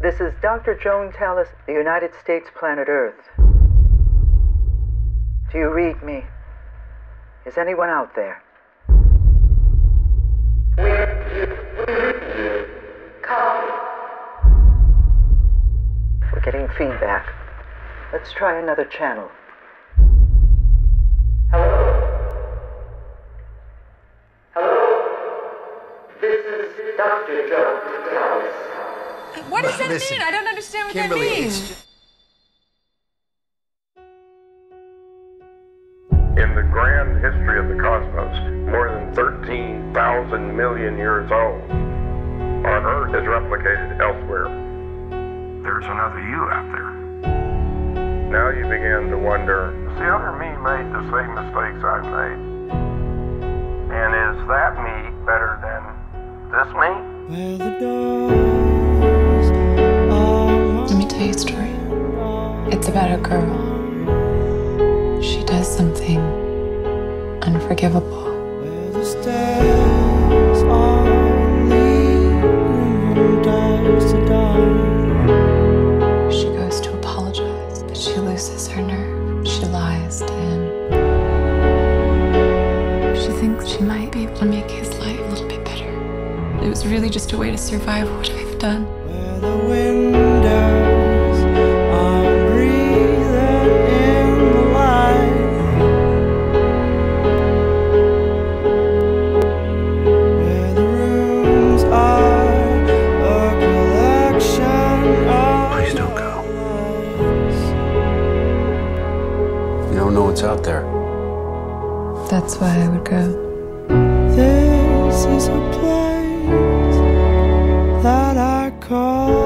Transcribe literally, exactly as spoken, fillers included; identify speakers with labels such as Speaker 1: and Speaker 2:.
Speaker 1: This is Doctor Joan Tallis, the United States Planet Earth. Do you read me? Is anyone out there? Copy. We're getting feedback. Let's try another channel. Hello? Hello? This is Doctor Joan Tallis.
Speaker 2: What does that
Speaker 3: Listen,
Speaker 2: mean? I don't understand what
Speaker 3: Kimberly,
Speaker 2: that means.
Speaker 3: it's just...
Speaker 4: In the grand history of the cosmos, more than thirteen thousand million years old, on Earth is replicated elsewhere. There's another you out there. Now you begin to wonder, has the other me made the same mistakes I've made? And is that me better than this me?
Speaker 5: Where the doors are.
Speaker 6: Let me tell you a story. It's about a girl. She does something unforgivable.
Speaker 5: Where the stairs are leading from dusk to dawn.
Speaker 6: She goes to apologize, but she loses her nerve. She lies to him. She thinks she might be able to make his life a little bit better. It was really just a way to survive what I've done.
Speaker 5: Where the windows are breathing in the light. Where the rooms are a collection of
Speaker 3: Please don't go.
Speaker 5: lights.
Speaker 3: You don't know what's out there.
Speaker 6: That's why I would go.
Speaker 5: This is a place that I call